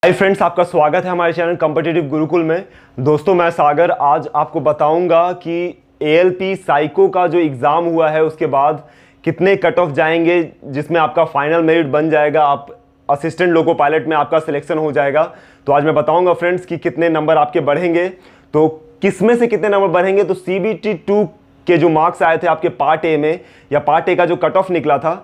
Hi friends, आपका स्वागत है हमारे चैनल कॉम्पिटिटिव गुरुकुल में। दोस्तों, मैं सागर आज आपको बताऊंगा कि एएलपी साइको का जो एग्ज़ाम हुआ है उसके बाद कितने कट ऑफ जाएंगे, जिसमें आपका फाइनल मेरिट बन जाएगा, आप असिस्टेंट लोको पायलट में आपका सिलेक्शन हो जाएगा। तो आज मैं बताऊंगा फ्रेंड्स कि कितने नंबर आपके बढ़ेंगे। तो किस में से कितने नंबर बढ़ेंगे, तो CBT 2 के जो मार्क्स आए थे आपके पार्ट ए में, या पार्ट ए का जो कट ऑफ निकला था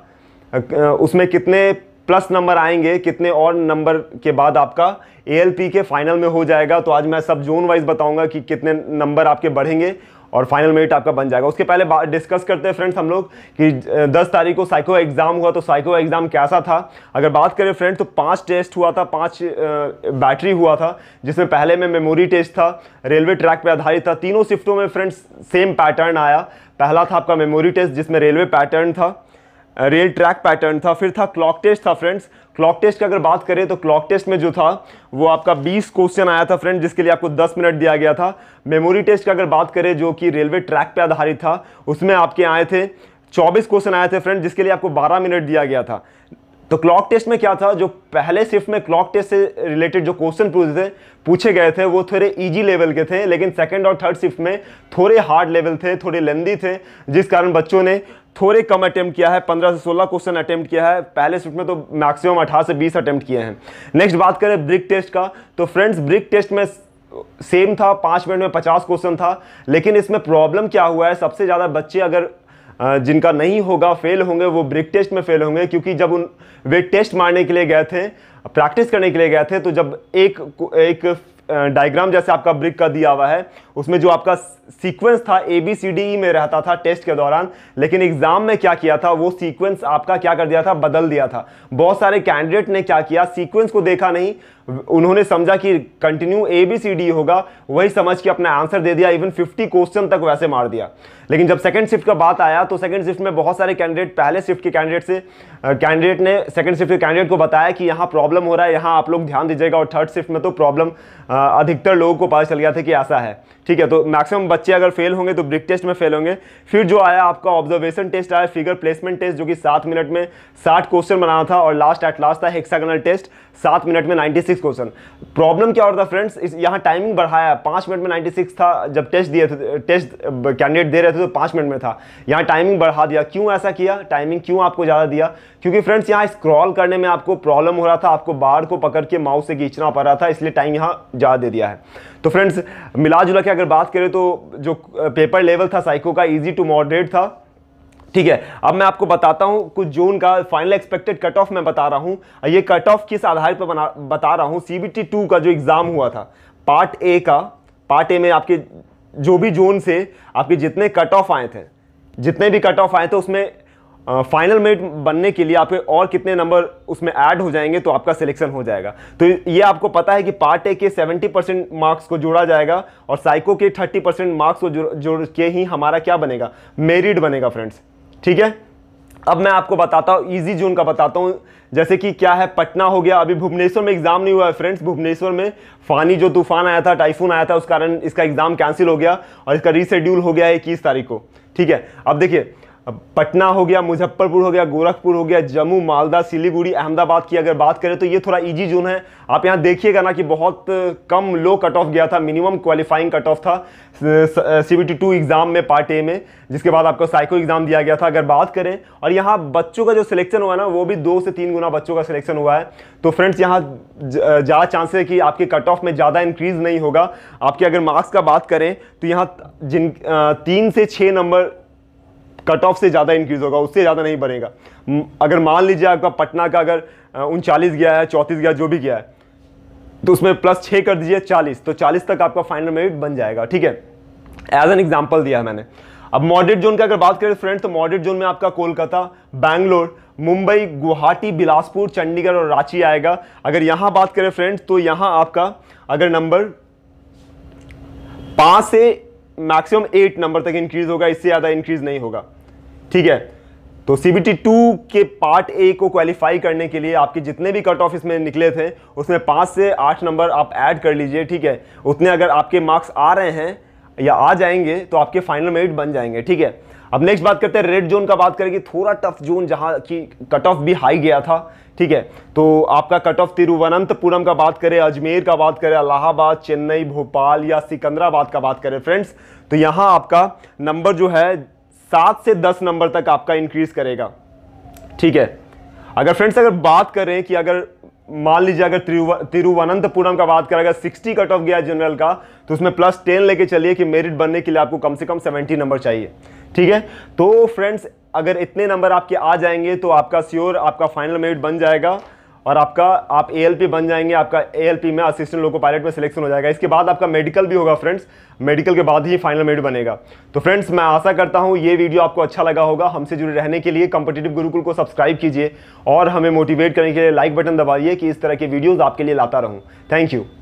उसमें कितने प्लस नंबर आएंगे, कितने और नंबर के बाद आपका एएलपी के फाइनल में हो जाएगा। तो आज मैं सब जोन वाइज बताऊंगा कि कितने नंबर आपके बढ़ेंगे और फाइनल मेरिट आपका बन जाएगा। उसके पहले डिस्कस करते हैं फ्रेंड्स हम लोग कि 10 तारीख को साइको एग्जाम हुआ, तो साइको एग्जाम कैसा था। अगर बात करें फ्रेंड्स तो 5 टेस्ट हुआ था, 5 बैटरी हुआ था, जिसमें पहले में मेमोरी टेस्ट था, रेलवे ट्रैक पे आधारित था। तीनों शिफ्टों में फ्रेंड्स सेम पैटर्न आया। पहला था आपका मेमोरी टेस्ट जिसमें रेलवे पैटर्न था, रेल ट्रैक पैटर्न था, फिर था क्लॉक टेस्ट था फ्रेंड्स। क्लॉक टेस्ट की अगर बात करें तो क्लॉक टेस्ट में जो था वो आपका 20 क्वेश्चन आया था फ्रेंड्स, जिसके लिए आपको 10 मिनट दिया गया था। मेमोरी टेस्ट की अगर बात करें जो कि रेलवे ट्रैक पे आधारित था, उसमें आपके आए थे 24 क्वेश्चन आए थे फ्रेंड्स, जिसके लिए आपको 12 मिनट दिया गया था। तो क्लॉक टेस्ट में क्या था, जो पहले शिफ्ट में क्लॉक टेस्ट से रिलेटेड जो क्वेश्चन पूछे गए थे वो थोड़े इजी लेवल के थे, लेकिन सेकंड और थर्ड शिफ्ट में थोड़े हार्ड लेवल थे, थोड़े लेंदी थे, जिस कारण बच्चों ने थोड़े कम अटेम्प्ट किया है। 15 से 16 क्वेश्चन अटेम्प्ट किया है। पहले शिफ्ट में तो मैक्सिमम 18 से 20 अटेम्प्ट किए हैं। नेक्स्ट बात करें ब्रिक टेस्ट का, तो फ्रेंड्स ब्रिक टेस्ट में सेम था, 5 मिनट में 50 क्वेश्चन था। लेकिन इसमें प्रॉब्लम क्या हुआ है, सबसे ज़्यादा बच्चे अगर जिनका नहीं होगा, फेल होंगे, वो ब्रिक टेस्ट में फेल होंगे, क्योंकि जब वे टेस्ट मारने के लिए गए थे, प्रैक्टिस करने के लिए गए थे, तो जब एक डायग्राम जैसे आपका ब्रिक का दिया हुआ है, उसमें जो आपका सीक्वेंस था ABCDE में रहता था टेस्ट के दौरान, लेकिन एग्जाम में क्या किया था, वो सीक्वेंस आपका क्या कर दिया था, बदल दिया था। बहुत सारे कैंडिडेट ने क्या किया, सीक्वेंस को देखा नहीं, उन्होंने समझा कि कंटिन्यू ABCD होगा, वही समझ के अपना आंसर दे दिया, इवन 50 क्वेश्चन तक वैसे मार दिया। लेकिन जब सेकंड शिफ्ट का बात आया तो सेकंड शिफ्ट में बहुत सारे कैंडिडेट, पहले शिफ्ट के कैंडिडेट ने सेकंड शिफ्ट के कैंडिडेट को बताया कि यहाँ प्रॉब्लम हो रहा है, यहाँ आप लोग ध्यान दीजिएगा। और थर्ड शिफ्ट में तो प्रॉब्लम अधिकतर लोगों को पता चल गया था कि ऐसा है। ठीक है, तो मैक्सिमम बच्चे अगर फेल होंगे तो ब्रिक टेस्ट में फेल होंगे। फिर जो आया आपका ऑब्जर्वेशन टेस्ट आया, फिगर प्लेसमेंट टेस्ट, जो कि 7 मिनट में 60 क्वेश्चन बनाना था, और लास्ट था हेक्सागोनल टेस्ट, 7 मिनट में 96 क्वेश्चन। प्रॉब्लम क्या हो रहा था फ्रेंड्स, यहाँ टाइमिंग बढ़ाया, 5 मिनट में 96 था जब टेस्ट कैंडिडेट दे रहे थे तो 5 मिनट में था, यहाँ टाइमिंग बढ़ा दिया। क्यों ऐसा किया, टाइमिंग क्यों आपको ज़्यादा दिया, क्योंकि फ्रेंड्स यहाँ स्क्रॉल करने में आपको प्रॉब्लम हो रहा था, आपको बार को पकड़ के माउस से खींचना पड़ रहा था, इसलिए टाइम यहाँ ज़्यादा दे दिया है। तो फ्रेंड्स मिला जुला के अगर बात करें तो जो पेपर लेवल था साइको का, ईजी टू मॉडरेट था। ठीक है, अब मैं आपको बताता हूं कुछ जोन का फाइनल एक्सपेक्टेड कट ऑफ मैं बता रहा हूं। ये कट ऑफ किस आधार पर बता रहा हूं, CBT 2 का जो एग्जाम हुआ था पार्ट ए का, पार्ट ए में आपके जो भी जोन से आपके जितने कट ऑफ आए थे, जितने भी कट ऑफ आए थे, उसमें फाइनल मेरिट बनने के लिए आपके और कितने नंबर उसमें ऐड हो जाएंगे तो आपका सिलेक्शन हो जाएगा। तो ये आपको पता है कि पार्ट ए के 70% मार्क्स को जोड़ा जाएगा और साइको के 30% मार्क्स को जोड़ के ही हमारा क्या बनेगा, मेरिट बनेगा फ्रेंड्स। ठीक है, अब मैं आपको बताता हूँ इजी जोन का बताता हूँ, जैसे कि क्या है, पटना हो गया। अभी भुवनेश्वर में एग्जाम नहीं हुआ है फ्रेंड्स, भुवनेश्वर में फानी जो तूफान आया था, टाइफून आया था, उस कारण इसका एग्जाम कैंसिल हो गया और इसका रीशेड्यूल हो गया है 21 तारीख को। ठीक है, अब देखिए, पटना हो गया, मुजफ्फरपुर हो गया, गोरखपुर हो गया, जम्मू, मालदा, सिलीगुड़ी, अहमदाबाद की अगर बात करें तो ये थोड़ा इजी जोन है। आप यहाँ देखिएगा ना कि बहुत कम लो कट ऑफ गया था, मिनिमम क्वालिफाइंग कट ऑफ था CBT 2 एग्जाम में पार्ट ए में, जिसके बाद आपको साइको एग्जाम दिया गया था। अगर बात करें, और यहाँ बच्चों का जो सिलेक्शन हुआ है ना, वो भी 2 से 3 गुना बच्चों का सिलेक्शन हुआ है। तो फ्रेंड्स यहाँ ज़्यादा चांस है कि आपके कट ऑफ में ज़्यादा इंक्रीज नहीं होगा। आपके अगर मार्क्स का बात करें तो यहाँ 3 से 6 नंबर कट ऑफ से ज़्यादा इंक्रीज होगा, उससे ज़्यादा नहीं बढ़ेगा। अगर मान लीजिए आपका पटना का अगर 39 गया है, 34 गया, जो भी गया है, तो उसमें +6 कर दीजिए 40, तो 40 तक आपका फाइनल मेरिट बन जाएगा। ठीक है, एज एन एग्जाम्पल दिया है मैंने। अब मॉडरेट जोन की अगर बात करें फ्रेंड्स, तो मॉडरेट जोन में आपका कोलकाता, बैंगलोर, मुंबई, गुवाहाटी, बिलासपुर, चंडीगढ़ और रांची आएगा। अगर यहाँ बात करें फ्रेंड्स तो यहाँ आपका अगर नंबर 5 से मैक्सिमम 8 नंबर तक इंक्रीज होगा, इससे ज़्यादा इंक्रीज नहीं होगा। ठीक है, तो CBT 2 के पार्ट ए को क्वालिफाई करने के लिए आपके जितने भी कट ऑफ इसमें निकले थे, उसमें 5 से 8 नंबर आप ऐड कर लीजिए। ठीक है, उतने अगर आपके मार्क्स आ रहे हैं या आ जाएंगे तो आपके फाइनल मेरिट बन जाएंगे। ठीक है, अब नेक्स्ट बात करते हैं रेड जोन का। बात करेंगे थोड़ा टफ जोन जहां की कट ऑफ भी हाई गया था, ठीक है। तो आपका कट ऑफ तिरुवनंतपुरम का बात करें, अजमेर का बात करें, इलाहाबाद, चेन्नई, भोपाल या सिकंदराबाद का बात करें फ्रेंड्स, तो यहां आपका नंबर जो है 7 से 10 नंबर तक आपका इंक्रीज करेगा, ठीक है। अगर फ्रेंड्स अगर बात करें कि अगर मान लीजिए अगर तिरुवनंतपुरम का बात करें, अगर 60 कट ऑफ गया जनरल का, तो उसमें +10 लेके चलिए कि मेरिट बनने के लिए आपको कम से कम 70 नंबर चाहिए, ठीक है। तो फ्रेंड्स अगर इतने नंबर आपके आ जाएंगे तो आपका श्योर आपका फाइनल मेरिट बन जाएगा और आप ALP बन जाएंगे। आपका ALP में असिस्टेंट लोको पायलट में सिलेक्शन हो जाएगा। इसके बाद आपका मेडिकल भी होगा फ्रेंड्स, मेडिकल के बाद ही फाइनल मेरिट बनेगा। तो फ्रेंड्स मैं आशा करता हूं ये वीडियो आपको अच्छा लगा होगा। हमसे जुड़े रहने के लिए कॉम्पिटिटिव गुरुकुल को सब्सक्राइब कीजिए और हमें मोटिवेट करने के लिए लाइक बटन दबाइए कि इस तरह के वीडियोज़ आपके लिए लाता रहूँ। Thank you.